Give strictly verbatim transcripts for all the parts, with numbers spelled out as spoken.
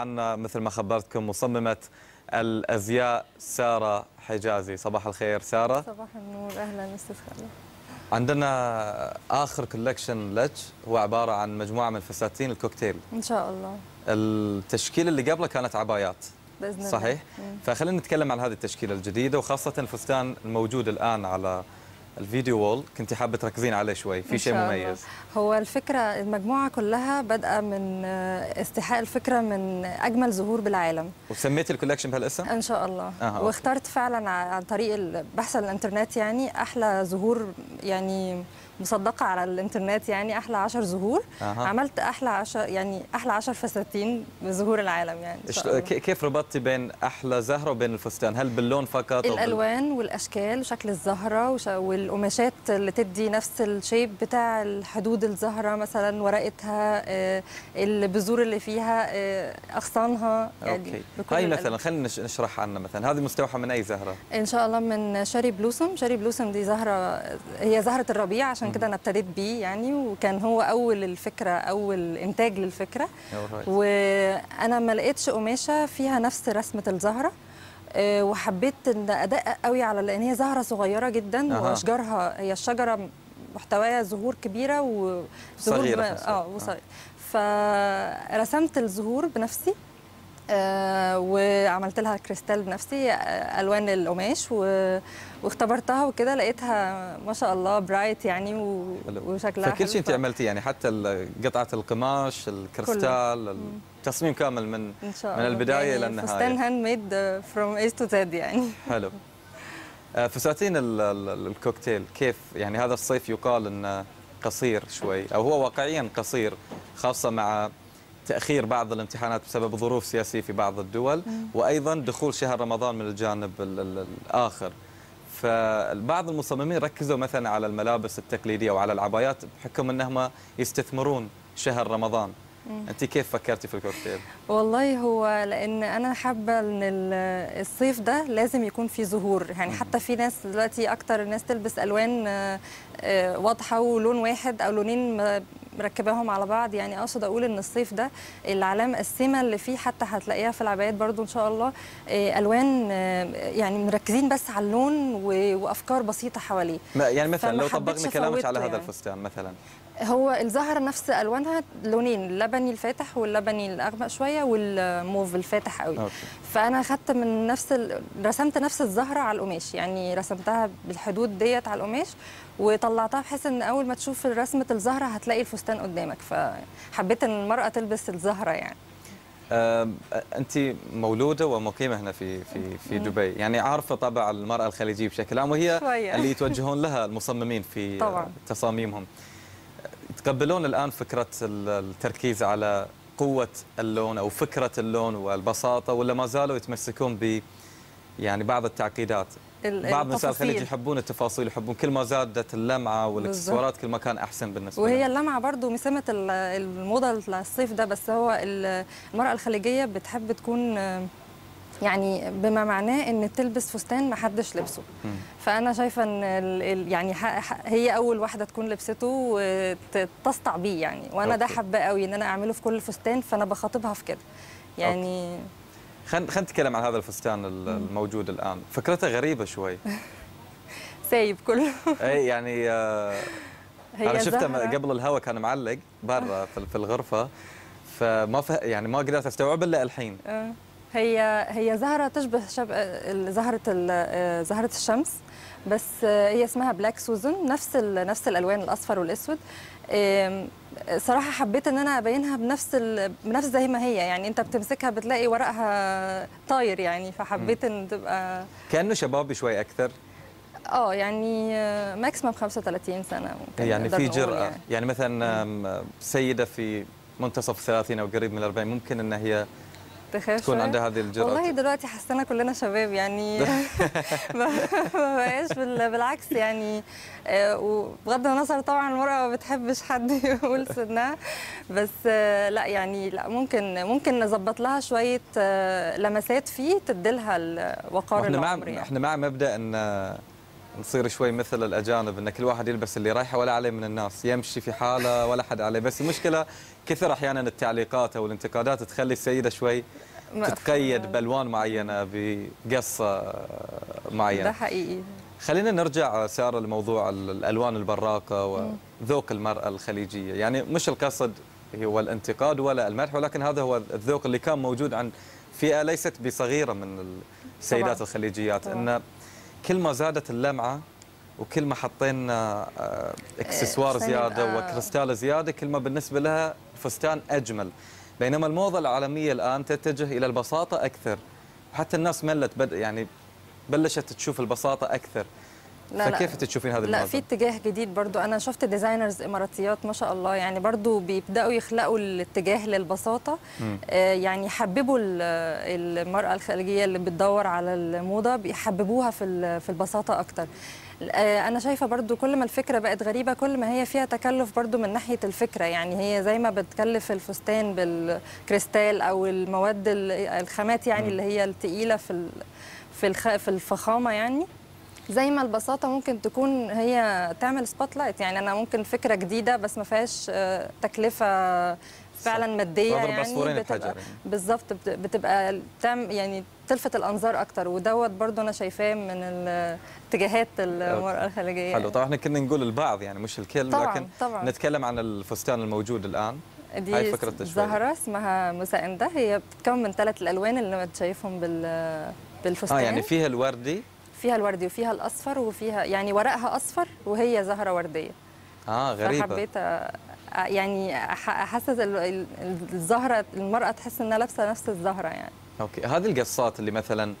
معنا مثل ما خبرتكم مصممة الأزياء سارة حجازي. صباح الخير سارة. صباح النور، أهلا أستاذ خالد. عندنا آخر كولكشن لك هو عبارة عن مجموعة من الفساتين الكوكتيل. إن شاء الله. التشكيلة اللي قبله كانت عبايات بإذن الله. صحيح؟ فخلينا نتكلم عن هذه التشكيلة الجديدة، وخاصة الفستان الموجود الآن على الفيديو وول، كنت حابة تركزين عليه شوي في شيء مميز. هو الفكرة المجموعة كلها بادئة من استيحاء الفكرة من أجمل زهور بالعالم. وسميتي الكولكشن بهالاسم؟ إن شاء الله. آه واخترت فعلا عن طريق البحث على الإنترنت يعني أحلى زهور يعني مصدقة على الإنترنت، يعني أحلى عشر زهور. آه. عملت أحلى عشر يعني أحلى عشر فساتين بزهور العالم يعني. إن شاء الله. كيف ربطتي بين أحلى زهرة وبين الفستان؟ هل باللون فقط؟ الألوان بال... والأشكال وشكل الزهرة وش... والقماشات اللي تدي نفس الشيب بتاع الحدود الزهرة، مثلا ورقتها، البذور اللي فيها، أغصانها يعني. هاي مثلا خلينا نشرح عنها. مثلا هذه مستوحى من أي زهرة؟ إن شاء الله من شاري بلوسم. شاري بلوسم دي زهرة هي زهرة الربيع، عشان كده أنا ابتديت بيه يعني، وكان هو أول الفكرة أول إنتاج للفكرة. وأنا ما لقيتش قماشة فيها نفس رسمة الزهرة، وحبيت ان ادقق قوي على لان هي زهره صغيره جدا. أه. واشجارها هي الشجره محتواها زهور كبيره وزهور صغيره اه وصغيره. فرسمت الزهور بنفسي، آه وعملت لها كريستال بنفسي، آه الوان القماش، واختبرتها وكده لقيتها ما شاء الله برايت يعني وشكلها فكل شيء انت عملتي يعني، حتى قطعه القماش، الكريستال، التصميم كامل من من البدايه يعني الى النهايه. فستان هاند ميد فروم اي تو زد يعني. حلو. فساتين الكوكتيل كيف يعني؟ هذا الصيف يقال انه قصير شوي، او هو واقعيا قصير، خاصه مع تأخير بعض الامتحانات بسبب ظروف سياسية في بعض الدول، وأيضا دخول شهر رمضان من الجانب الآخر. فبعض المصممين ركزوا مثلا على الملابس التقليدية وعلى العبايات بحكم أنهم يستثمرون شهر رمضان. أنت كيف فكرتي في الكوكتيل؟ والله هو لأن أنا حابة أن الصيف ده لازم يكون فيه زهور يعني. حتى في ناس دلوقتي أكتر الناس تلبس ألوان واضحة ولون واحد أو لونين مركباهم على بعض يعني. أقصد أقول أن الصيف ده العلامة السمة اللي فيه حتى هتلاقيها في العبايات برضو إن شاء الله، ألوان يعني مركزين بس على اللون وأفكار بسيطة حواليه. يعني مثلا لو طبقنا كلامك على هذا يعني. الفستان مثلا هو الزهرة نفس ألوانها لونين، اللبني الفاتح واللبني الأغمق شوية والموف الفاتح قوي. أوكي. فأنا أخدت من نفس ال... رسمت نفس الزهرة على القماش يعني، رسمتها بالحدود ديت على القماش وطلعتها بحيث ان اول ما تشوف رسمه الزهره هتلاقي الفستان قدامك، فحبيت ان المراه تلبس الزهره يعني. انت مولوده ومقيمه هنا في في في دبي يعني، عارفه طبع المراه الخليجيه بشكل عام، وهي شوية. اللي يتوجهون لها المصممين في طبعا. تصاميمهم. يتقبلون الان فكره التركيز على قوه اللون او فكره اللون والبساطه، ولا ما زالوا يتمسكون ب يعني بعض التعقيدات؟ بعض نساء الخليج يحبون التفاصيل، يحبون كل ما زادت اللمعه والاكسسوارات كل ما كان احسن بالنسبه لهم. وهي اللمعه برضو مسمه الموضه الصيف ده، بس هو المراه الخليجيه بتحب تكون يعني بما معناه ان تلبس فستان ما حدش لبسه. م. فانا شايفه ان يعني هي اول واحده تكون لبسته وتسطع بيه يعني، وانا أوكي. ده حابه قوي ان انا اعمله في كل فستان، فانا بخاطبها في كده يعني. أوكي. خلينا خلينا نتكلم عن هذا الفستان الموجود الان. فكرته غريبه شوي. سايب كله. اي يعني آه انا شفته قبل الهواء كان معلق برا في الغرفه، فما فه يعني ما قدرت استوعب الا الحين. آه. هي هي زهره تشبه شب... زهره زهره الشمس، بس هي اسمها بلاك سوزن، نفس ال... نفس الالوان الاصفر والاسود. صراحه حبيت ان انا ابينها بنفس ال... بنفس زي ما هي يعني، انت بتمسكها بتلاقي ورقها طاير يعني، فحبيت ان تبقى كانه شبابي شوي اكثر. اه يعني ماكسيمم خمسة وثلاثين سنه ممكن يعني في جرأة يعني. يعني مثلا مم. سيده في منتصف الثلاثين او قريب من الأربعين ممكن ان هي تخاف تكون عندها هذه الجرأة. والله دلوقتي حسنا كلنا شباب يعني. ما بقاش بالعكس يعني، وبغض النظر طبعا المرأة ما بتحبش حد يقول سنها، بس لا يعني لا ممكن ممكن نظبط لها شوية لمسات فيه تدي لها الوقار العمري يعني. احنا مع مبدأ ان نصير شوي مثل الاجانب، ان كل واحد يلبس اللي رايحه ولا عليه من الناس، يمشي في حاله ولا حد عليه. بس المشكله كثر احيانا التعليقات او الانتقادات تخلي السيده شوي تتقيد بالوان معينه، بقصه معينه. ده حقيقي. خلينا نرجع ساره لموضوع الالوان البراقه وذوق المراه الخليجيه. يعني مش القصد هو الانتقاد ولا المدح، ولكن هذا هو الذوق اللي كان موجود عند فئه ليست بصغيره من السيدات طبعا. الخليجيات طبعا. ان كل ما زادت اللمعه وكل ما حطينا اكسسوار زياده وكريستال زياده، كل ما بالنسبه لها الفستان اجمل. بينما الموضه العالميه الان تتجه الى البساطه اكثر، وحتى الناس ملت بد يعني بلشت تشوف البساطه اكثر. لا فكيف لا تشوفين هذا لا الموضوع؟ في اتجاه جديد برضو. انا شفت ديزاينرز اماراتيات ما شاء الله، يعني برضو بيبداوا يخلقوا الاتجاه للبساطه. آه يعني يحببوا المراه الخليجيه اللي بتدور على الموضه، بيحببوها في في البساطه اكتر. أنا شايفة برضو كل ما الفكرة بقت غريبة كل ما هي فيها تكلف برضو من ناحية الفكرة. يعني هي زي ما بتكلف الفستان بالكريستال أو المواد الخامات يعني م. اللي هي التقيلة في في في الفخامة، يعني زي ما البساطة ممكن تكون هي تعمل سبوت لايت. يعني أنا ممكن فكرة جديدة بس ما فيهاش تكلفة فعلا ماديه، يعني بتبقى بالظبط بتبقى يعني تلفت الانظار اكتر، ودوت برضه انا شايفاه من اتجاهات المراه الخليجيه. حلو. طبعا احنا كنا نقول البعض يعني مش الكل، طبعاً لكن طبعاً. نتكلم عن الفستان الموجود الان. دي هاي فكره زهره اسمها مساندة، هي بتتكون من ثلاث الالوان اللي انت شايفهم بال بالفستان. اه يعني فيها الوردي، فيها الوردي وفيها الاصفر، وفيها يعني ورقها اصفر وهي زهره ورديه. اه غريبه. فحبيت يعني احسس الزهره المراه تحس انها لابسه نفس الزهره يعني. اوكي. هذه القصات اللي مثلا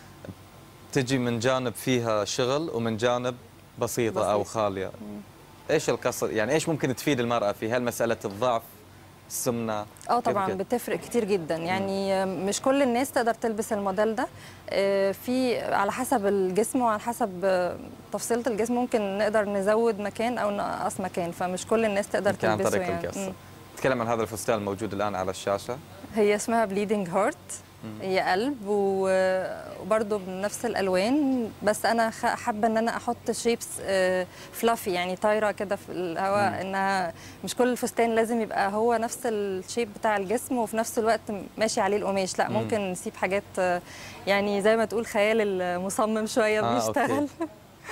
تجي من جانب فيها شغل ومن جانب بسيطه بسيط. او خاليه، مم. ايش القصه يعني ايش ممكن تفيد المراه في هالمساله؟ الضعف، السمنه؟ اه طبعا بتفرق كتير جدا. يعني مم. مش كل الناس تقدر تلبس الموديل ده، في على حسب الجسم وعلى حسب تفصيله الجسم ممكن نقدر نزود مكان او نقص مكان، فمش كل الناس تقدر تلبسه. عن طريق يعني القصه. نتكلم عن هذا الفستان الموجود الان على الشاشه. هي اسمها بليدنج هارت، هي قلب وبرضه بنفس الالوان، بس انا حابه ان انا احط شيبس فلافي يعني طايره كده في الهواء، انها مش كل الفستان لازم يبقى هو نفس الشيب بتاع الجسم وفي نفس الوقت ماشي عليه القماش. لا ممكن نسيب حاجات يعني زي ما تقول خيال المصمم شويه بيشتغل. آه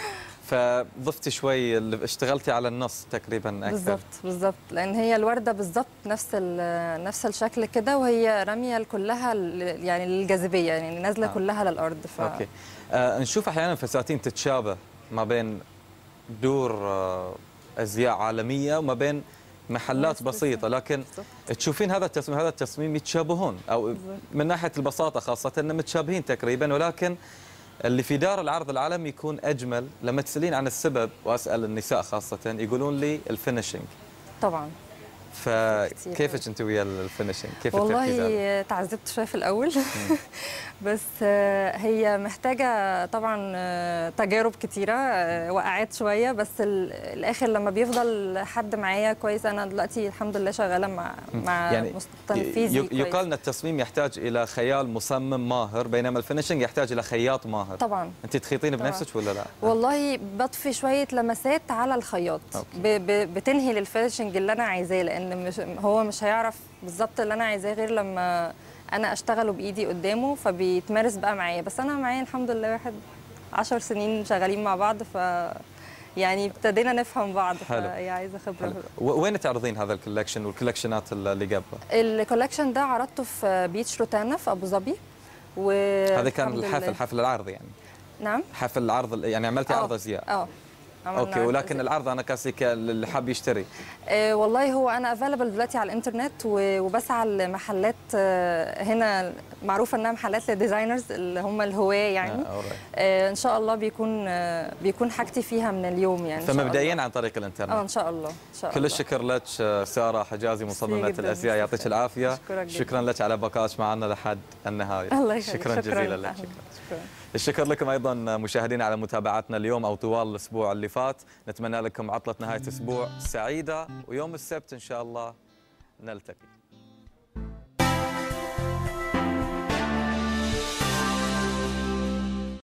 فضفت شوي، اشتغلتي على النص تقريبا اكثر. بالظبط بالظبط، لان هي الورده بالظبط نفس نفس الشكل كده، وهي راميه كلها يعني للجاذبيه، يعني نازله آه. كلها للارض. ف... اوكي. آه نشوف احيانا فساتين تتشابه ما بين دور آه ازياء عالميه وما بين محلات بسيطه، لكن بالزبط. تشوفين هذا التصميم هذا التصميم يتشابهون، او بالزبط. من ناحيه البساطه خاصه انهم متشابهين تقريبا، ولكن اللي في دار العرض العالمي يكون اجمل. لما تسالين عن السبب واسال النساء خاصه يقولون لي الفينشنج. طبعا. فكيف انت ويا الفينشنج؟ كيف والله تعذبت شويه في الاول بس هي محتاجه طبعا تجارب كتيره، وقعات شويه، بس الاخر لما بيفضل حد معايا كويس. انا دلوقتي الحمد لله شغاله مع مع يعني تنفيذي كويس. يقال ان التصميم يحتاج الى خيال مصمم ماهر، بينما الفينشنج يحتاج الى خياط ماهر. طبعا. انت تخيطين بنفسك ولا لا؟ والله بضفي شويه لمسات على الخياط، بتنهي للفينشنج اللي انا عايزاه، لان مش هو مش هيعرف بالظبط اللي انا عايزاه غير لما انا اشتغله بايدي قدامه، فبيتمارس بقى معايا. بس انا معايا الحمد لله واحد عشر سنين شغالين مع بعض، ف يعني ابتدينا نفهم بعض. فهي عايزه خبره. وين تعرضين هذا الكولكشن والكولكشنات اللي قبله؟ الكولكشن ده عرضته في بيتش روتانا في ابو ظبي، و هذا كان الحفل حفل العرض يعني. نعم حفل العرض يعني عملتي عرض ازياء. اه اوكي. ولكن العرض انا كاسيك اللي حاب يشتري. آه والله هو انا افيلبل دلوقتي على الانترنت، وبسعى لمحلات آه هنا معروفه انها محلات للديزاينرز اللي هم الهواه يعني. آه آه ان شاء الله بيكون آه بيكون حاجتي فيها من اليوم يعني. فمبدئيا عن طريق الانترنت. اه ان شاء الله ان شاء الله. كل الشكر لك ساره حجازي مصممه الازياء، يعطيك العافيه. شكرا لك على بقائك معنا لحد النهايه. الله شكرا, شكرا جزيلا لك. شكرا. شكرا. الشكر لكم ايضا مشاهدينا على متابعتنا اليوم او طوال الاسبوع اللي فات. نتمنى لكم عطله نهايه اسبوع سعيده، ويوم السبت ان شاء الله نلتقي.